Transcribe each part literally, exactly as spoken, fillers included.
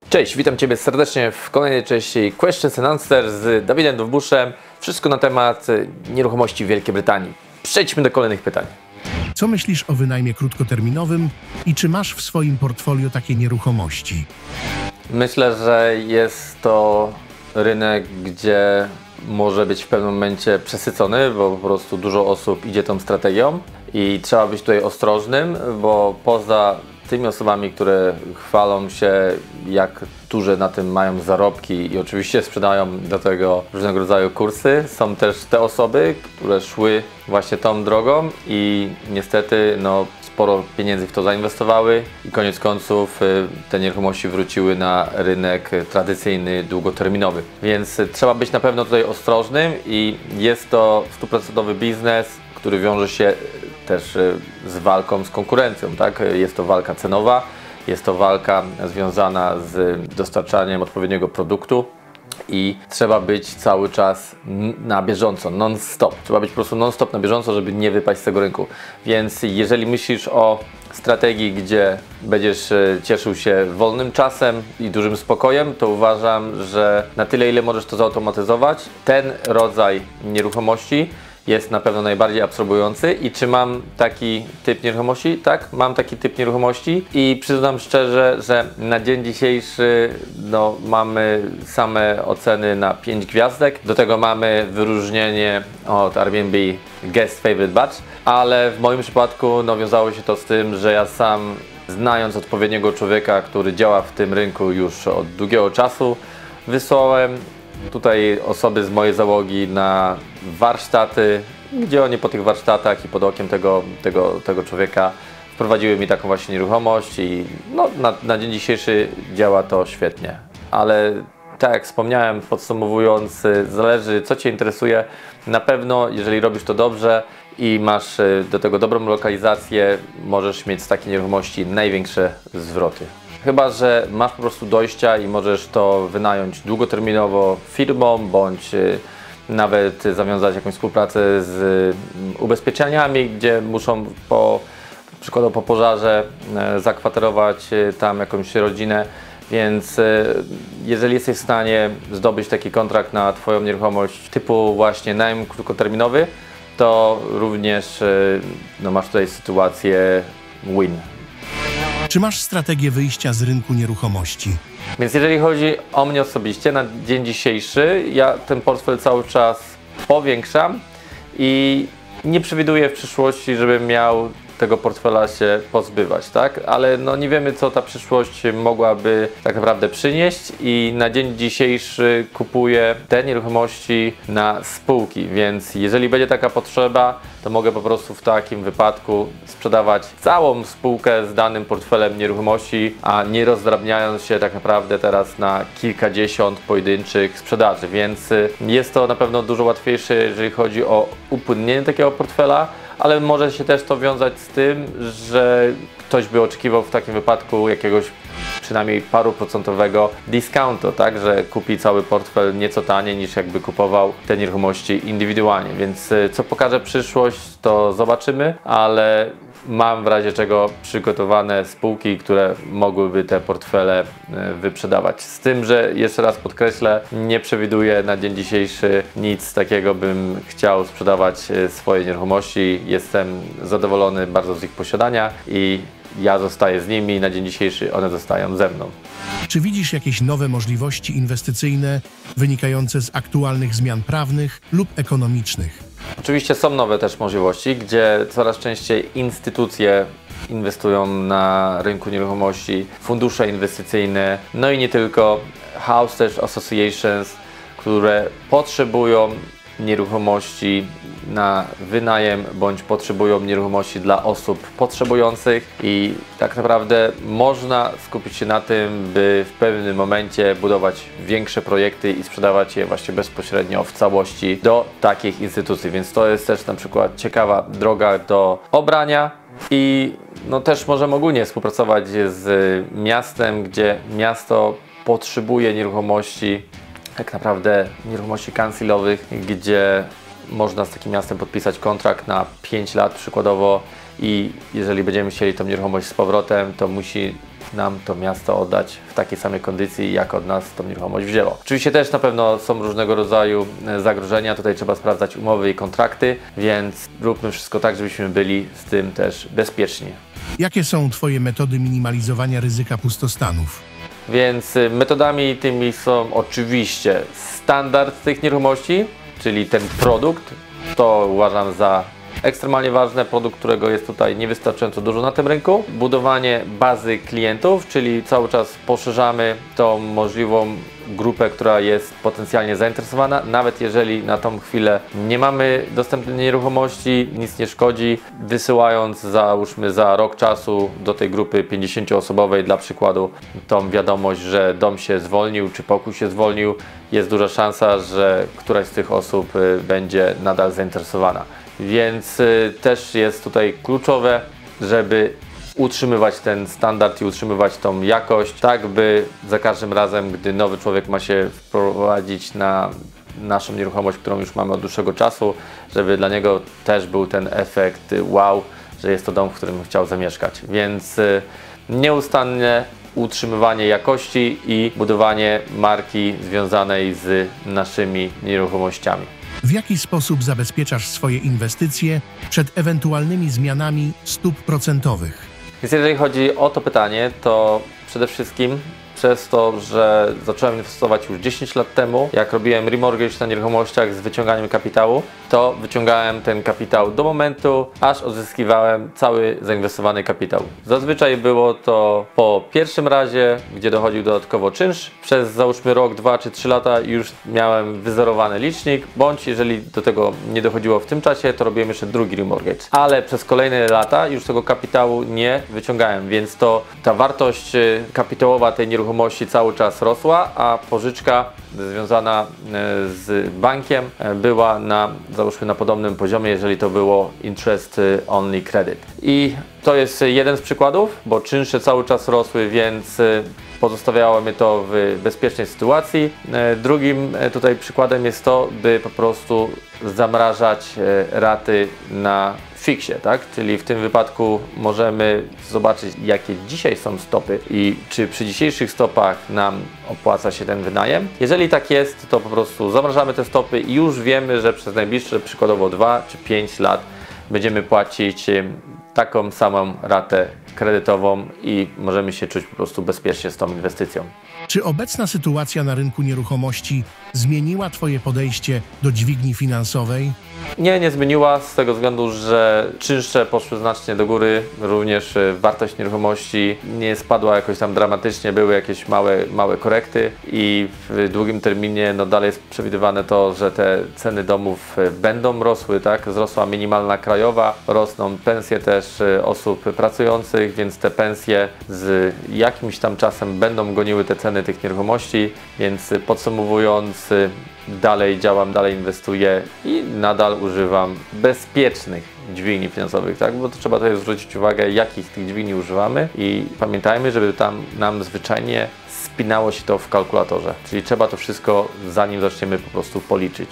Cześć, witam Ciebie serdecznie w kolejnej części Questions and Answers z Dawidem Dowbuszem. Wszystko na temat nieruchomości w Wielkiej Brytanii. Przejdźmy do kolejnych pytań. Co myślisz o wynajmie krótkoterminowym i czy masz w swoim portfolio takie nieruchomości? Myślę, że jest to rynek, gdzie może być w pewnym momencie przesycony, bo po prostu dużo osób idzie tą strategią i trzeba być tutaj ostrożnym, bo poza tymi osobami, które chwalą się, jak duże na tym mają zarobki i oczywiście sprzedają do tego różnego rodzaju kursy, są też te osoby, które szły właśnie tą drogą i niestety no, sporo pieniędzy w to zainwestowały i koniec końców te nieruchomości wróciły na rynek tradycyjny, długoterminowy. Więc trzeba być na pewno tutaj ostrożnym i jest to stuprocentowy biznes, który wiąże się też z walką z konkurencją, tak? Jest to walka cenowa, jest to walka związana z dostarczaniem odpowiedniego produktu i trzeba być cały czas na bieżąco, non-stop. Trzeba być po prostu non-stop na bieżąco, żeby nie wypaść z tego rynku. Więc jeżeli myślisz o strategii, gdzie będziesz cieszył się wolnym czasem i dużym spokojem, to uważam, że na tyle, ile możesz to zautomatyzować, ten rodzaj nieruchomości jest na pewno najbardziej absorbujący. I czy mam taki typ nieruchomości? Tak, mam taki typ nieruchomości i przyznam szczerze, że na dzień dzisiejszy no, mamy same oceny na pięć gwiazdek. Do tego mamy wyróżnienie od Airbnb Guest Favorite Badge, ale w moim przypadku no, wiązało się to z tym, że ja sam, znając odpowiedniego człowieka, który działa w tym rynku już od długiego czasu, wysłałem tutaj osoby z mojej załogi na warsztaty, gdzie oni po tych warsztatach i pod okiem tego, tego, tego człowieka wprowadziły mi taką właśnie nieruchomość i no, na, na dzień dzisiejszy działa to świetnie. Ale tak jak wspomniałem, podsumowując, zależy co Cię interesuje. Na pewno, jeżeli robisz to dobrze i masz do tego dobrą lokalizację, możesz mieć z takiej nieruchomości największe zwroty. Chyba że masz po prostu dojścia i możesz to wynająć długoterminowo firmom, bądź nawet zawiązać jakąś współpracę z ubezpieczeniami, gdzie muszą po, przykładowo po pożarze zakwaterować tam jakąś rodzinę. Więc jeżeli jesteś w stanie zdobyć taki kontrakt na Twoją nieruchomość typu właśnie najem krótkoterminowy, to również no, masz tutaj sytuację win. Czy masz strategię wyjścia z rynku nieruchomości? Więc jeżeli chodzi o mnie osobiście, na dzień dzisiejszy ja ten portfel cały czas powiększam i nie przewiduję w przyszłości, żebym miał tego portfela się pozbywać, tak? Ale no nie wiemy, co ta przyszłość mogłaby tak naprawdę przynieść i na dzień dzisiejszy kupuję te nieruchomości na spółki, więc jeżeli będzie taka potrzeba, to mogę po prostu w takim wypadku sprzedawać całą spółkę z danym portfelem nieruchomości, a nie rozdrabniając się tak naprawdę teraz na kilkadziesiąt pojedynczych sprzedaży, więc jest to na pewno dużo łatwiejsze, jeżeli chodzi o upłynnienie takiego portfela, ale może się też to wiązać z tym, że ktoś by oczekiwał w takim wypadku jakiegoś przynajmniej paru procentowego discountu, tak, że kupi cały portfel nieco taniej niż jakby kupował te nieruchomości indywidualnie, więc co pokaże przyszłość, to zobaczymy, ale mam w razie czego przygotowane spółki, które mogłyby te portfele wyprzedawać. Z tym, że jeszcze raz podkreślę, nie przewiduję na dzień dzisiejszy nic takiego, bym chciał sprzedawać swoje nieruchomości. Jestem zadowolony bardzo z ich posiadania i ja zostaję z nimi, na dzień dzisiejszy one zostają ze mną. Czy widzisz jakieś nowe możliwości inwestycyjne wynikające z aktualnych zmian prawnych lub ekonomicznych? Oczywiście są nowe też możliwości, gdzie coraz częściej instytucje inwestują na rynku nieruchomości, fundusze inwestycyjne, no i nie tylko, house też associations, które potrzebują nieruchomości na wynajem bądź potrzebują nieruchomości dla osób potrzebujących i tak naprawdę można skupić się na tym, by w pewnym momencie budować większe projekty i sprzedawać je właśnie bezpośrednio w całości do takich instytucji, więc to jest też na przykład ciekawa droga do obrania i no też możemy ogólnie współpracować z miastem, gdzie miasto potrzebuje nieruchomości, tak naprawdę nieruchomości councilowych, gdzie można z takim miastem podpisać kontrakt na pięć lat przykładowo i jeżeli będziemy chcieli tą nieruchomość z powrotem, to musi nam to miasto oddać w takiej samej kondycji, jak od nas tą nieruchomość wzięło. Oczywiście też na pewno są różnego rodzaju zagrożenia, tutaj trzeba sprawdzać umowy i kontrakty, więc róbmy wszystko tak, żebyśmy byli z tym też bezpieczni. Jakie są Twoje metody minimalizowania ryzyka pustostanów? Więc metodami tymi są oczywiście standard tych nieruchomości, czyli ten produkt, to uważam za ekstremalnie ważny, produkt, którego jest tutaj niewystarczająco dużo na tym rynku. Budowanie bazy klientów, czyli cały czas poszerzamy tą możliwą grupę, która jest potencjalnie zainteresowana, nawet jeżeli na tą chwilę nie mamy dostępnej nieruchomości, nic nie szkodzi, wysyłając załóżmy za rok czasu do tej grupy pięćdziesięcioosobowej dla przykładu tą wiadomość, że dom się zwolnił, czy pokój się zwolnił, jest duża szansa, że któraś z tych osób będzie nadal zainteresowana. Więc y, też jest tutaj kluczowe, żeby utrzymywać ten standard i utrzymywać tą jakość, tak by za każdym razem, gdy nowy człowiek ma się wprowadzić na naszą nieruchomość, którą już mamy od dłuższego czasu, żeby dla niego też był ten efekt wow, że jest to dom, w którym chciał zamieszkać. Więc y, nieustanne utrzymywanie jakości i budowanie marki związanej z naszymi nieruchomościami. W jaki sposób zabezpieczasz swoje inwestycje przed ewentualnymi zmianami stóp procentowych? Więc jeżeli chodzi o to pytanie, to przede wszystkim przez to, że zacząłem inwestować już dziesięć lat temu, jak robiłem remortgage na nieruchomościach z wyciąganiem kapitału, to wyciągałem ten kapitał do momentu, aż odzyskiwałem cały zainwestowany kapitał. Zazwyczaj było to po pierwszym razie, gdzie dochodził dodatkowo czynsz. Przez załóżmy rok, dwa czy trzy lata już miałem wyzerowany licznik, bądź jeżeli do tego nie dochodziło w tym czasie, to robiłem jeszcze drugi remortgage. Ale przez kolejne lata już tego kapitału nie wyciągałem, więc to ta wartość kapitałowa tej nieruchomości cały czas rosła, a pożyczka związana z bankiem była na, załóżmy, na podobnym poziomie, jeżeli to było interest only credit. I to jest jeden z przykładów, bo czynsze cały czas rosły, więc pozostawiało mnie to w bezpiecznej sytuacji. Drugim tutaj przykładem jest to, by po prostu zamrażać raty na fiksie, tak? Czyli w tym wypadku możemy zobaczyć, jakie dzisiaj są stopy i czy przy dzisiejszych stopach nam opłaca się ten wynajem. Jeżeli tak jest, to po prostu zamrażamy te stopy i już wiemy, że przez najbliższe przykładowo dwa czy pięć lat będziemy płacić taką samą ratę kredytową i możemy się czuć po prostu bezpiecznie z tą inwestycją. Czy obecna sytuacja na rynku nieruchomości zmieniła Twoje podejście do dźwigni finansowej? Nie, nie zmieniła z tego względu, że czynsze poszły znacznie do góry, również wartość nieruchomości nie spadła jakoś tam dramatycznie, były jakieś małe, małe korekty i w długim terminie no dalej jest przewidywane to, że te ceny domów będą rosły, tak? Wzrosła minimalna krajowa, rosną pensje też osób pracujących, więc te pensje z jakimś tam czasem będą goniły te ceny tych nieruchomości, więc podsumowując, dalej działam, dalej inwestuję i nadal używam bezpiecznych dźwigni finansowych, tak? Bo to trzeba tutaj zwrócić uwagę, jakich tych dźwigni używamy i pamiętajmy, żeby tam nam zwyczajnie spinało się to w kalkulatorze, czyli trzeba to wszystko, zanim zaczniemy, po prostu policzyć.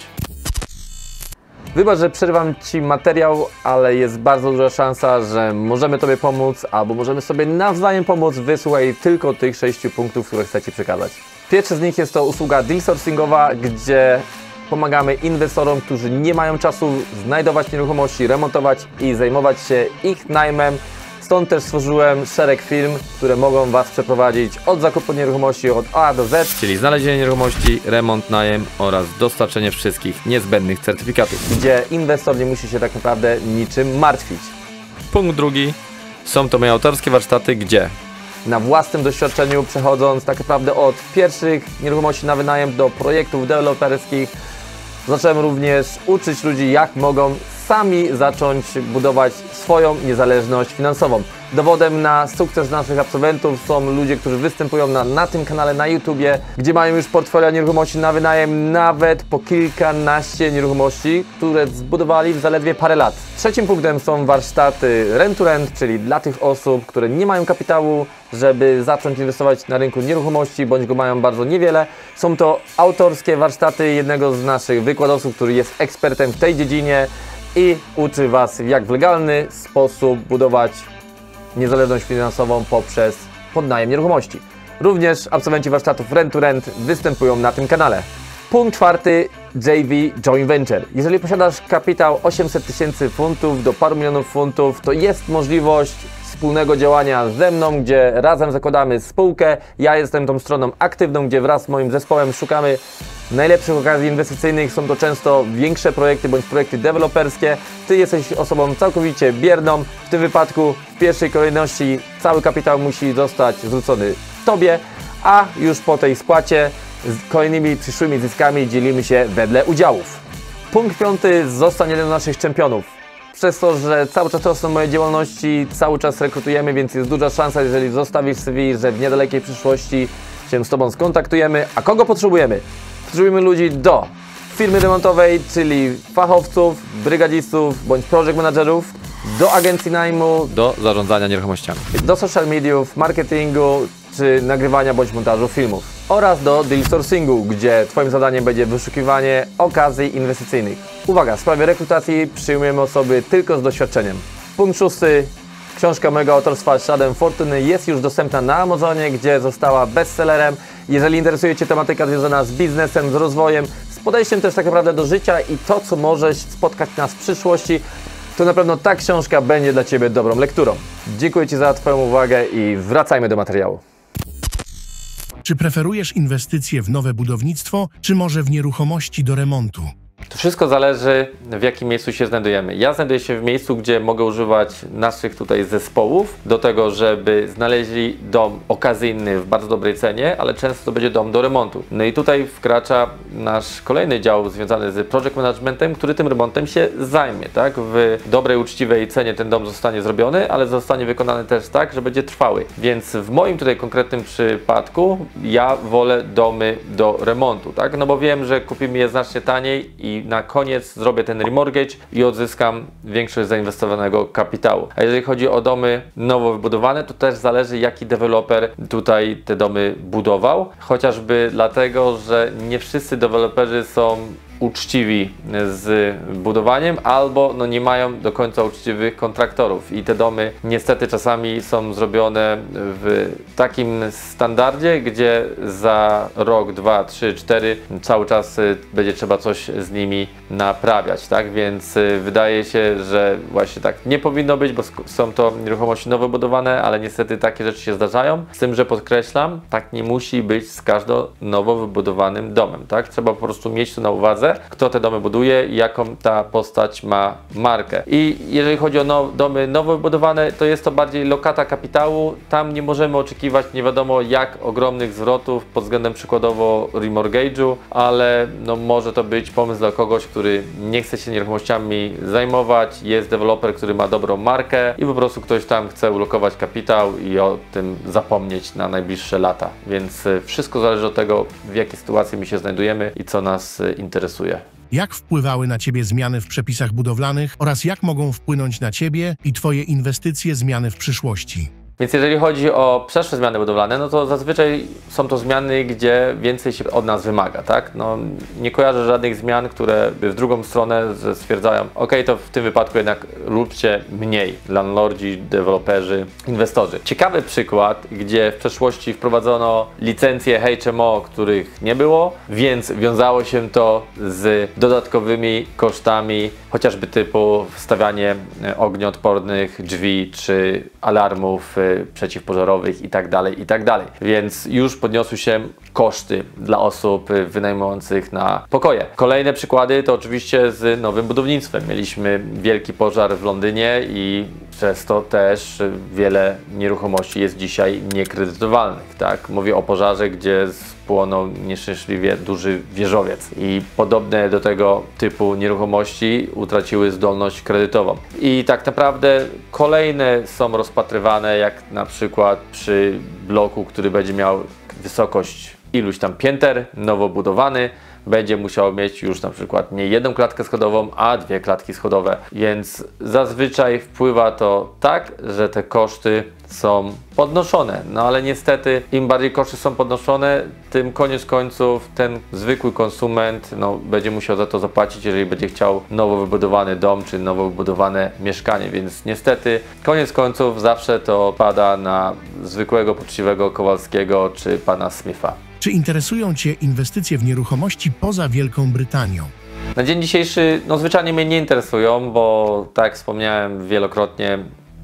Wybacz, że przerywam Ci materiał, ale jest bardzo duża szansa, że możemy Tobie pomóc albo możemy sobie nawzajem pomóc. Wysłuchaj tylko tych sześciu punktów, które chcę Ci przekazać. Pierwszy z nich jest to usługa deal sourcingowa, gdzie pomagamy inwestorom, którzy nie mają czasu znajdować nieruchomości, remontować i zajmować się ich najmem. Stąd też stworzyłem szereg firm, które mogą Was przeprowadzić od zakupu nieruchomości od A do Z, czyli znalezienie nieruchomości, remont, najem oraz dostarczenie wszystkich niezbędnych certyfikatów, gdzie inwestor nie musi się tak naprawdę niczym martwić. Punkt drugi. Są to moje autorskie warsztaty, gdzie na własnym doświadczeniu, przechodząc tak naprawdę od pierwszych nieruchomości na wynajem do projektów deweloperskich, zacząłem również uczyć ludzi, jak mogą sami zacząć budować swoją niezależność finansową. Dowodem na sukces naszych absolwentów są ludzie, którzy występują na, na tym kanale na YouTubie, gdzie mają już portfolio nieruchomości na wynajem, nawet po kilkanaście nieruchomości, które zbudowali w zaledwie parę lat. Trzecim punktem są warsztaty rent to rent, czyli dla tych osób, które nie mają kapitału, żeby zacząć inwestować na rynku nieruchomości, bądź go mają bardzo niewiele. Są to autorskie warsztaty jednego z naszych wykładowców, który jest ekspertem w tej dziedzinie i uczy Was, jak w legalny sposób budować niezależność finansową poprzez podnajem nieruchomości. Również absolwenci warsztatów Rent to Rent występują na tym kanale. Punkt czwarty. J V Joint Venture. Jeżeli posiadasz kapitał osiemset tysięcy funtów do paru milionów funtów, to jest możliwość wspólnego działania ze mną, gdzie razem zakładamy spółkę. Ja jestem tą stroną aktywną, gdzie wraz z moim zespołem szukamy najlepszych okazji inwestycyjnych. Są to często większe projekty bądź projekty deweloperskie. Ty jesteś osobą całkowicie bierną. W tym wypadku w pierwszej kolejności cały kapitał musi zostać zwrócony Tobie, a już po tej spłacie z kolejnymi przyszłymi zyskami dzielimy się wedle udziałów. Punkt piąty. Zostań jednym z naszych czempionów. Przez to, że cały czas rosną moje działalności, cały czas rekrutujemy, więc jest duża szansa, jeżeli zostawisz C V, że w niedalekiej przyszłości się z Tobą skontaktujemy. A kogo potrzebujemy? Potrzebujemy ludzi do firmy remontowej, czyli fachowców, brygadzistów bądź project managerów, do agencji najmu, do zarządzania nieruchomościami, do social mediów, marketingu czy nagrywania bądź montażu filmów oraz do deal sourcingu, gdzie Twoim zadaniem będzie wyszukiwanie okazji inwestycyjnych. Uwaga, w sprawie rekrutacji przyjmujemy osoby tylko z doświadczeniem. Punkt szósty. Książka mojego autorstwa Śladem Fortuny jest już dostępna na Amazonie, gdzie została bestsellerem. Jeżeli interesuje Cię tematyka związana z biznesem, z rozwojem, z podejściem też tak naprawdę do życia i to, co możesz spotkać nas w przyszłości, to na pewno ta książka będzie dla Ciebie dobrą lekturą. Dziękuję Ci za Twoją uwagę i wracajmy do materiału. Czy preferujesz inwestycje w nowe budownictwo, czy może w nieruchomości do remontu? To wszystko zależy, w jakim miejscu się znajdujemy. Ja znajduję się w miejscu, gdzie mogę używać naszych tutaj zespołów do tego, żeby znaleźli dom okazyjny w bardzo dobrej cenie, ale często to będzie dom do remontu. No i tutaj wkracza nasz kolejny dział związany z project managementem, który tym remontem się zajmie, tak? W dobrej, uczciwej cenie ten dom zostanie zrobiony, ale zostanie wykonany też tak, że będzie trwały. Więc w moim tutaj konkretnym przypadku ja wolę domy do remontu, tak? No bo wiem, że kupimy je znacznie taniej i i na koniec zrobię ten remortgage i odzyskam większość zainwestowanego kapitału. A jeżeli chodzi o domy nowo wybudowane, to też zależy, jaki deweloper tutaj te domy budował. Chociażby dlatego, że nie wszyscy deweloperzy są uczciwi z budowaniem albo no, nie mają do końca uczciwych kontraktorów i te domy niestety czasami są zrobione w takim standardzie, gdzie za rok, dwa, trzy, cztery cały czas będzie trzeba coś z nimi naprawiać, tak? Więc wydaje się, że właśnie tak nie powinno być, bo są to nieruchomości nowo budowane, ale niestety takie rzeczy się zdarzają. Z tym, że podkreślam, tak nie musi być z każdym nowo wybudowanym domem, tak? Trzeba po prostu mieć to na uwadze, kto te domy buduje i jaką ta postać ma markę. I jeżeli chodzi o now, domy nowo wybudowane, to jest to bardziej lokata kapitału. Tam nie możemy oczekiwać nie wiadomo jak ogromnych zwrotów pod względem przykładowo remortgage'u, ale no, może to być pomysł dla kogoś, który nie chce się nieruchomościami zajmować, jest deweloper, który ma dobrą markę i po prostu ktoś tam chce ulokować kapitał i o tym zapomnieć na najbliższe lata. Więc wszystko zależy od tego, w jakiej sytuacji my się znajdujemy i co nas interesuje. Jak wpływały na Ciebie zmiany w przepisach budowlanych oraz jak mogą wpłynąć na Ciebie i Twoje inwestycje zmiany w przyszłości? Więc jeżeli chodzi o przeszłe zmiany budowlane, no to zazwyczaj są to zmiany, gdzie więcej się od nas wymaga, tak? No, nie kojarzę żadnych zmian, które by w drugą stronę stwierdzają, ok, to w tym wypadku jednak róbcie mniej, landlordzi, deweloperzy, inwestorzy. Ciekawy przykład, gdzie w przeszłości wprowadzono licencje H M O, których nie było, więc wiązało się to z dodatkowymi kosztami, chociażby typu wstawianie ognioodpornych drzwi czy alarmów przeciwpożarowych i tak dalej, i tak dalej. Więc już podniosły się koszty dla osób wynajmujących na pokoje. Kolejne przykłady to oczywiście z nowym budownictwem. Mieliśmy wielki pożar w Londynie i przez to też wiele nieruchomości jest dzisiaj niekredytowalnych, tak? Mówię o pożarze, gdzie spłonął nieszczęśliwie duży wieżowiec i podobne do tego typu nieruchomości utraciły zdolność kredytową. I tak naprawdę kolejne są rozpatrywane, jak na przykład przy bloku, który będzie miał wysokość iluś tam pięter, nowo budowany, będzie musiał mieć już na przykład nie jedną klatkę schodową, a dwie klatki schodowe. Więc zazwyczaj wpływa to tak, że te koszty są podnoszone. No ale niestety im bardziej koszty są podnoszone, tym koniec końców ten zwykły konsument no, będzie musiał za to zapłacić, jeżeli będzie chciał nowo wybudowany dom czy nowo wybudowane mieszkanie, więc niestety koniec końców zawsze to pada na zwykłego, poczciwego Kowalskiego czy pana Smitha. Czy interesują Cię inwestycje w nieruchomości poza Wielką Brytanią? Na dzień dzisiejszy no, zwyczajnie mnie nie interesują, bo tak jak wspomniałem wielokrotnie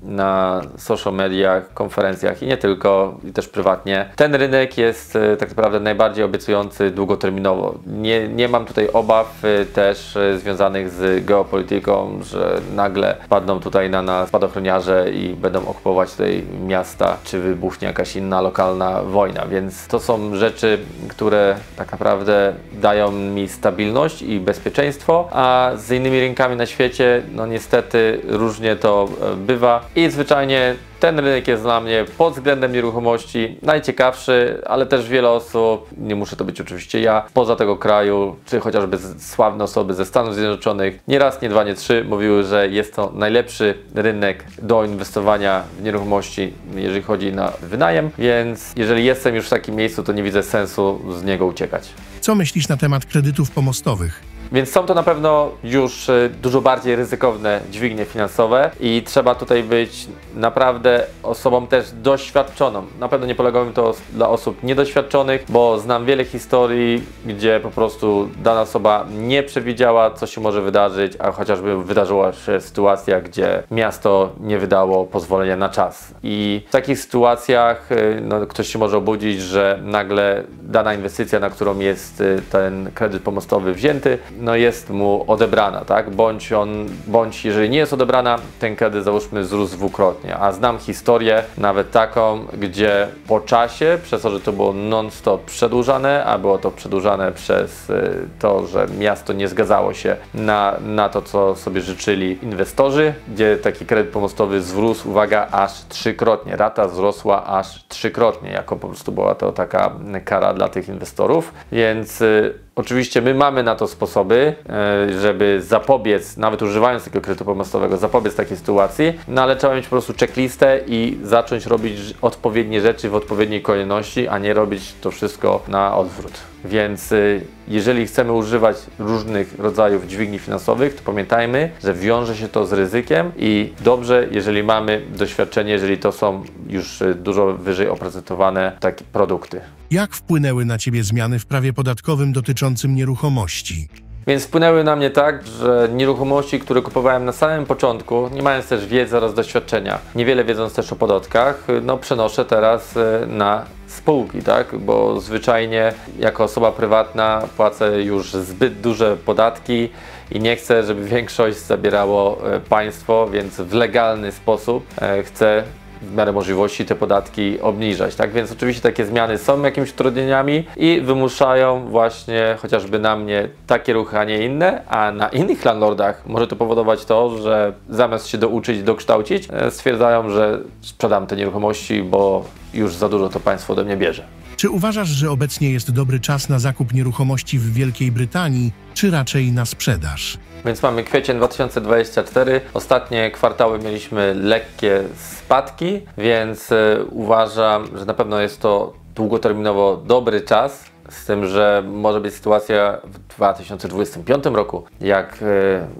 na social mediach, konferencjach i nie tylko, i też prywatnie. Ten rynek jest e, tak naprawdę najbardziej obiecujący długoterminowo. Nie, nie mam tutaj obaw e, też e, związanych z geopolityką, że nagle padną tutaj na nas spadochroniarze i będą okupować tutaj miasta, czy wybuchnie jakaś inna lokalna wojna, więc to są rzeczy, które tak naprawdę dają mi stabilność i bezpieczeństwo, a z innymi rynkami na świecie, no niestety różnie to e, bywa. I zwyczajnie ten rynek jest dla mnie pod względem nieruchomości najciekawszy, ale też wiele osób, nie muszę to być oczywiście ja, spoza tego kraju, czy chociażby sławne osoby ze Stanów Zjednoczonych, nie raz, nie dwa, nie trzy, mówiły, że jest to najlepszy rynek do inwestowania w nieruchomości, jeżeli chodzi na wynajem, więc jeżeli jestem już w takim miejscu, to nie widzę sensu z niego uciekać. Co myślisz na temat kredytów pomostowych? Więc są to na pewno już dużo bardziej ryzykowne dźwignie finansowe i trzeba tutaj być naprawdę osobą też doświadczoną. Na pewno nie polegałbym to dla osób niedoświadczonych, bo znam wiele historii, gdzie po prostu dana osoba nie przewidziała, co się może wydarzyć, a chociażby wydarzyła się sytuacja, gdzie miasto nie wydało pozwolenia na czas. I w takich sytuacjach no, ktoś się może obudzić, że nagle dana inwestycja, na którą jest ten kredyt pomostowy wzięty, no jest mu odebrana, tak? Bądź on, bądź jeżeli nie jest odebrana, ten kredyt załóżmy wzrósł dwukrotnie. A znam historię nawet taką, gdzie po czasie, przez to, że to było non-stop przedłużane, a było to przedłużane przez to, że miasto nie zgadzało się na, na to, co sobie życzyli inwestorzy, gdzie taki kredyt pomostowy wzrósł, uwaga, aż trzykrotnie. Rata wzrosła aż trzykrotnie, jako po prostu była to taka kara dla tych inwestorów, więc oczywiście my mamy na to sposoby, żeby zapobiec, nawet używając takiego kredytu pomostowego, zapobiec takiej sytuacji, no ale trzeba mieć po prostu checklistę i zacząć robić odpowiednie rzeczy w odpowiedniej kolejności, a nie robić to wszystko na odwrót. Więc jeżeli chcemy używać różnych rodzajów dźwigni finansowych, to pamiętajmy, że wiąże się to z ryzykiem i dobrze, jeżeli mamy doświadczenie, jeżeli to są już dużo wyżej oprocentowane takie produkty. Jak wpłynęły na Ciebie zmiany w prawie podatkowym dotyczącym nieruchomości? Więc wpłynęły na mnie tak, że nieruchomości, które kupowałem na samym początku, nie mając też wiedzy oraz doświadczenia, niewiele wiedząc też o podatkach, no przenoszę teraz na spółki, tak? Bo zwyczajnie jako osoba prywatna płacę już zbyt duże podatki i nie chcę, żeby większość zabierało państwo, więc w legalny sposób chcę w miarę możliwości te podatki obniżać, tak? Więc oczywiście takie zmiany są jakimiś utrudnieniami i wymuszają właśnie chociażby na mnie takie ruchy, a nie inne, a na innych landlordach może to powodować to, że zamiast się douczyć, dokształcić, stwierdzają, że sprzedam te nieruchomości, bo już za dużo to państwo ode mnie bierze. Czy uważasz, że obecnie jest dobry czas na zakup nieruchomości w Wielkiej Brytanii, czy raczej na sprzedaż? Więc mamy kwiecień dwa tysiące dwudziesty czwarty. Ostatnie kwartały mieliśmy lekkie spadki, więc y, uważam, że na pewno jest to długoterminowo dobry czas. Z tym, że może być sytuacja w dwa tysiące dwudziestym piątym roku, jak y,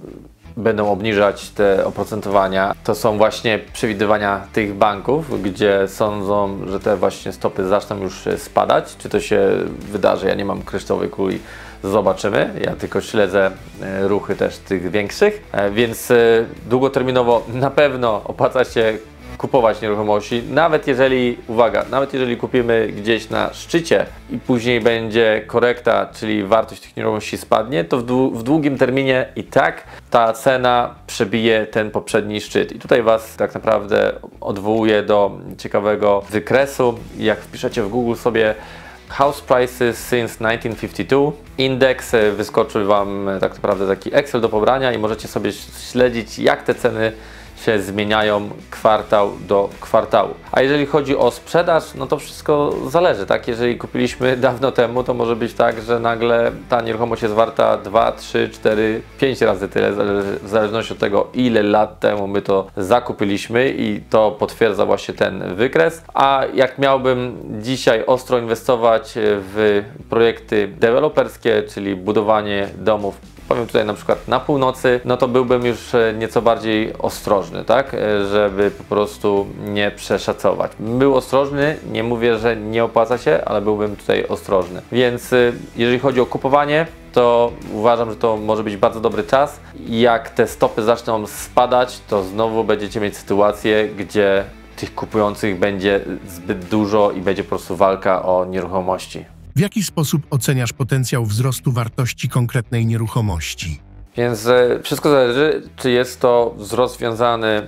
będą obniżać te oprocentowania. To są właśnie przewidywania tych banków, gdzie sądzą, że te właśnie stopy zaczną już spadać. Czy to się wydarzy? Ja nie mam kryształowej kuli. Zobaczymy. Ja tylko śledzę ruchy też tych większych, więc długoterminowo na pewno opłaca się kupować nieruchomości, nawet jeżeli, uwaga, nawet jeżeli kupimy gdzieś na szczycie i później będzie korekta, czyli wartość tych nieruchomości spadnie, to w, dłu w długim terminie i tak ta cena przebije ten poprzedni szczyt. I tutaj Was tak naprawdę odwołuję do ciekawego wykresu. Jak wpiszecie w Google sobie House Prices since nineteen fifty-two. Indeks, wyskoczy Wam tak naprawdę taki Excel do pobrania i możecie sobie śledzić, jak te ceny się zmieniają kwartał do kwartału. A jeżeli chodzi o sprzedaż, no to wszystko zależy, tak? Jeżeli kupiliśmy dawno temu, to może być tak, że nagle ta nieruchomość jest warta dwa, trzy, cztery, pięć razy tyle, w zależności od tego, ile lat temu my to zakupiliśmy, i to potwierdza właśnie ten wykres. A jak miałbym dzisiaj ostro inwestować w projekty deweloperskie, czyli budowanie domów, powiem tutaj na przykład na północy, no to byłbym już nieco bardziej ostrożny, tak? Żeby po prostu nie przeszacować. Był ostrożny, nie mówię, że nie opłaca się, ale byłbym tutaj ostrożny. Więc jeżeli chodzi o kupowanie, to uważam, że to może być bardzo dobry czas. Jak te stopy zaczną spadać, to znowu będziecie mieć sytuację, gdzie tych kupujących będzie zbyt dużo i będzie po prostu walka o nieruchomości. W jaki sposób oceniasz potencjał wzrostu wartości konkretnej nieruchomości? Więc e, wszystko zależy, czy jest to wzrost związany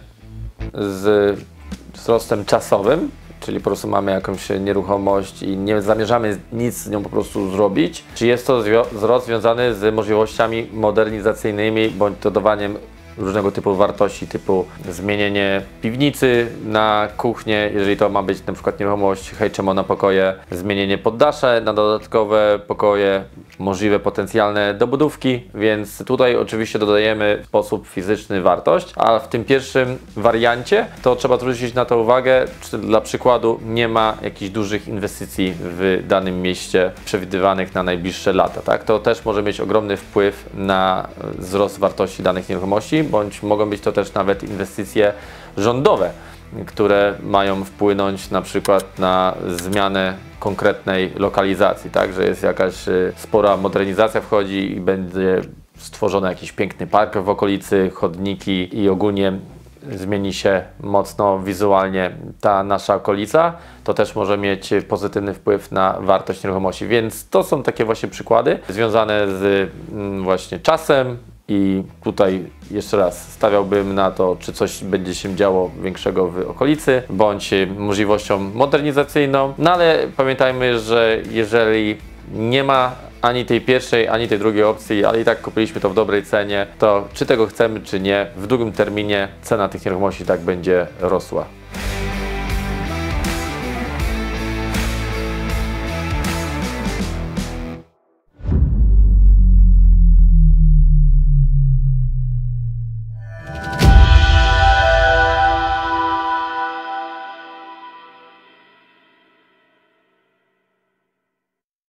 z wzrostem czasowym, czyli po prostu mamy jakąś nieruchomość i nie zamierzamy nic z nią po prostu zrobić, czy jest to wzrost związany z możliwościami modernizacyjnymi bądź dodawaniem różnego typu wartości, typu zmienienie piwnicy na kuchnię, jeżeli to ma być na przykład nieruchomość H M O na pokoje, zmienienie poddasze na dodatkowe pokoje, możliwe potencjalne dobudówki, więc tutaj oczywiście dodajemy w sposób fizyczny wartość, a w tym pierwszym wariancie to trzeba zwrócić na to uwagę, czy dla przykładu nie ma jakichś dużych inwestycji w danym mieście przewidywanych na najbliższe lata, tak? To też może mieć ogromny wpływ na wzrost wartości danych nieruchomości, bądź mogą być to też nawet inwestycje rządowe, które mają wpłynąć na przykład na zmianę konkretnej lokalizacji, tak, że jest jakaś spora modernizacja wchodzi i będzie stworzony jakiś piękny park w okolicy, chodniki i ogólnie zmieni się mocno wizualnie ta nasza okolica, to też może mieć pozytywny wpływ na wartość nieruchomości, więc to są takie właśnie przykłady związane z właśnie czasem. I tutaj jeszcze raz stawiałbym na to, czy coś będzie się działo większego w okolicy, bądź możliwością modernizacyjną. No ale pamiętajmy, że jeżeli nie ma ani tej pierwszej, ani tej drugiej opcji, ale i tak kupiliśmy to w dobrej cenie, to czy tego chcemy, czy nie, w długim terminie cena tych nieruchomości tak będzie rosła.